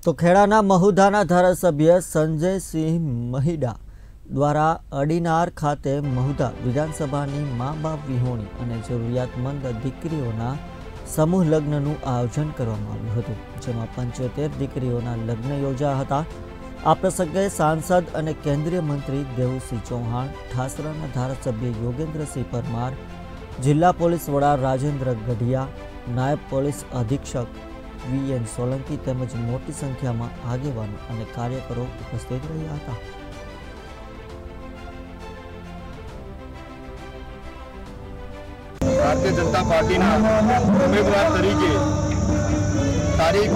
तो खेड़ाना महुधाना धारासभ्य संजय सिंह महिडा द्वारा अडीनार खाते महुधा विधानसभानी माँ बाप विहोणी अने जरूरियातमंद दीकरीओना समूह लग्नનું आयोजन કરવામાં આવ્યું હતું, જેમાં 75 દીકરીઓના લગ્ન યોજાયા હતા। આ પ્રસંગે સાંસદ અને કેન્દ્રીય મંત્રી દેવુસિંહ ચૌહાણ, ઠાસરાના ધારાસભ્ય યોગેન્દ્રસિંહ પરમાર, જિલ્લા પોલીસ વડા રાજેન્દ્ર ગઢિયા, નાયબ પોલીસ અધિક્ષક વીએન સોલંકી તેમજ મોટી સંખ્યામાં આગેવાનો અને કાર્યકરો ઉપસ્થિત રહ્યા હતા। भारतीय जनता पार्टी उम्मीदवार तरीके तारीख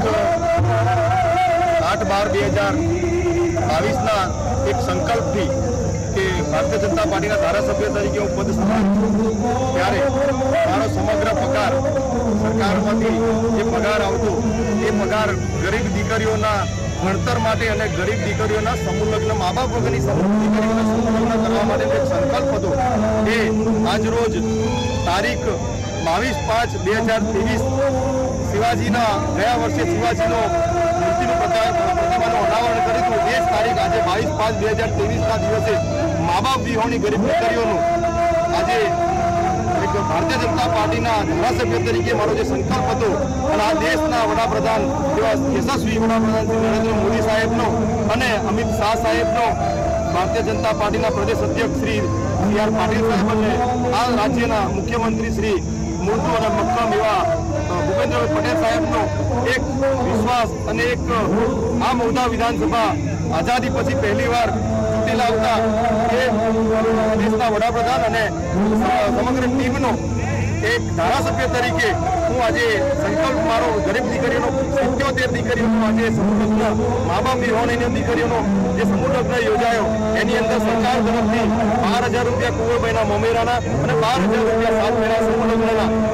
8/12/2022 एक संकल्प थी कि भारतीय जनता पार्टी धारासभ्य तरीके हूँ पद त्यारे मारो समग्र पगार सरकार में पगार आवतो ए पगार गरीब दीकरीओना भणतर माटे अने गरीब दीकरीओना समूह लग्न माँ बाप वगरनी समूह दीकरीओना समूह लग्न करवा माटे एक संकल्प हतो। ए आज रोज तारीख 22/5/2023 शिवाजीना गया वर्षे शिवाजीनो मूर्तिनु प्रतिमाનું અનાવરણ કર્યું હતું। એ જ તારીખ આજે 22/5/2023 દિવસે મા બાપ વિહોણી ગરીબ દીકરીઓનું આજે એક ભારતીય જનતા પાર્ટીના ધારાસભ્ય તરીકે મારો જે સંકલ્પ હતો અને આ દેશના વડાપ્રધાન એવા યશસ્વી વડાપ્રધાન શ્રી નરેન્દ્ર મોદી સાહેબનો અને અમિત શાહ સાહેબનો, ભારતીય જનતા પાર્ટીના પ્રદેશ અધ્યક્ષ શ્રી CR પાટીલ સાહેબ અને આ રાજ્યના મુખ્યમંત્રી શ્રી મૂર્તુ અને મક્કમ એવા ભૂપેન્દ્ર પટેલ સાહેબનો એક વિશ્વાસ અને એક આ મહુધા વિધાનસભા આઝાદી પછી પહેલીવાર ચૂંટેલા આવતા એ દેશના વડાપ્રધાન અને સમગ્ર ટીમનો એક ધારાસભ્ય તરીકે હું આજે સંકલ્પ મારો ગરીબ દીકરીઓનો 77 દીકરીઓનો આજે સમૂહ લગ્ન મા બાપ વિહોણીની દીકરીઓનો જે સમૂહ લગ્ન યોજાયો એની અંદર સરકાર તરફથી 12,000 રૂપિયા કુંવરબાઈના મોમેરાના અને 12,000 રૂપિયા 7 મહિના સમૂહ લગ્નના